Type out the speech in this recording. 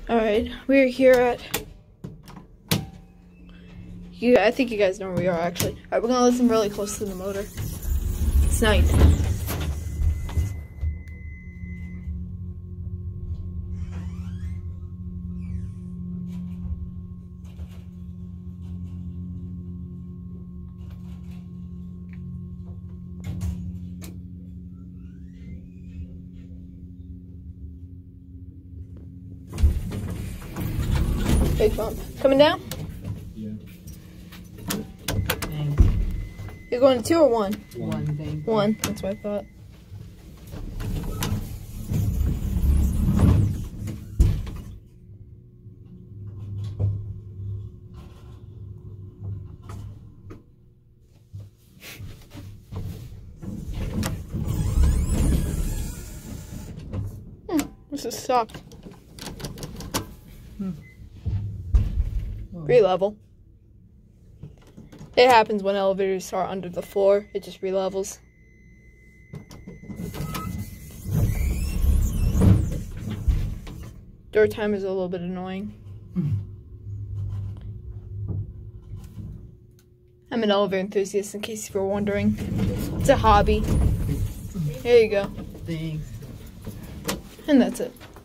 Alright, we're here at... I think you guys know where we are, actually. Alright, we're gonna listen really close to the motor. It's night. Big bump. Coming down? Yeah. Thanks. You're going to 2 or 1? 1, thank you. 1, that's what I thought. This is sucked. Re-level. It happens when elevators are under the floor. It just re-levels. Door time is a little bit annoying. I'm an elevator enthusiast, in case you were wondering. It's a hobby. There you go. Thanks. And that's it.